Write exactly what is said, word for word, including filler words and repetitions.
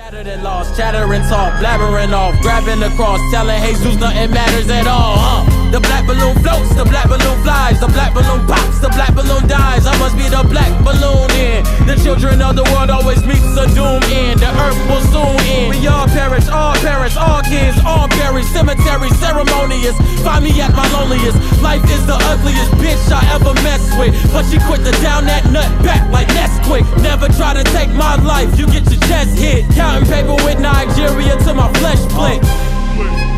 Battered and lost, chattering talk, blabbering off, grabbing the cross, telling Jesus nothing matters at all, huh? The black balloon floats, the black balloon flies, the black balloon pops, the black balloon dies. I must be the black balloon in. The children of the world always meets a doom end. The earth will soon end. We all perish, all parents, all kids, all buried. Cemetery ceremonious. Find me at my loneliest. Life is the ugliest bitch I ever messed with, but she quit to down that nut back like Nesquik. Never try to take my life, you get your chest hit. Counting paper with Nigeria till my flesh blink.